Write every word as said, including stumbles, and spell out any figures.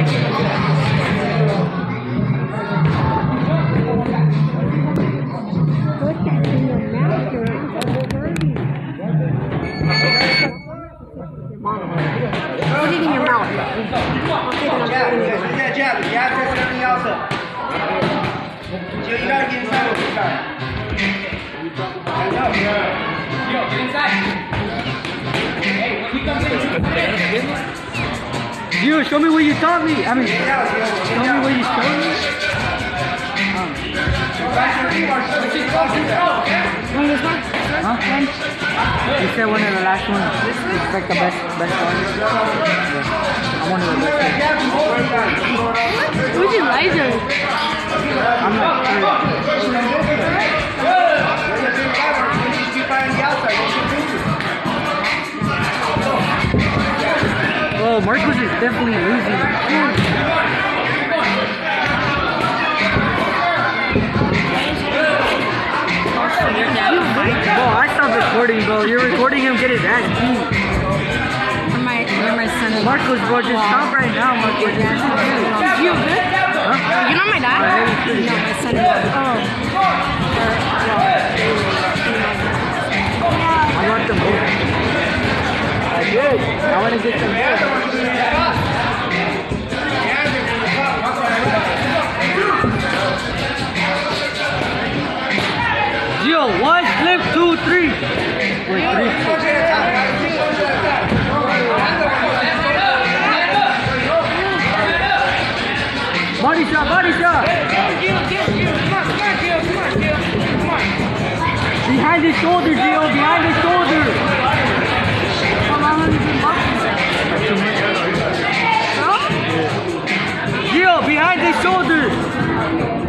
Put it in your mouth. Jab, jab, jab, jab, that's everything else up. Jill, you gotta get inside with this guy. I know. Yo, get inside. Hey, when we come in, Jill, show me what you taught me. I mean, show me what you showed me. Huh? You said one of the last ones. It's like the best, best one. Yeah. I'm one of the best. Which is lighter? I'm not sure. Oh, Marcos is definitely losing. Bro, I stopped recording, bro. You're recording him get his ass beat. Where my, where my son is. Marcos, bro, just stop right now, Marcos. You good? Huh? You're not my dad? No, my son is. Oh. I want them both. I did. I want to get them both. Gio, one, flip, two, three. Wait, three. Body shot, body shot. Behind his shoulder, Gio, behind his shoulder. How long have you been boxing? Gio, behind his shoulder.